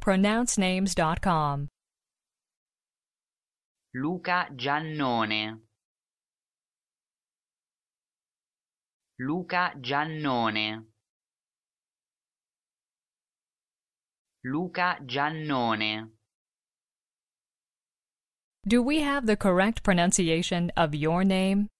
easypronouncenames.com. Luca Giannone. Luca Giannone. Luca Giannone. Do we have the correct pronunciation of your name?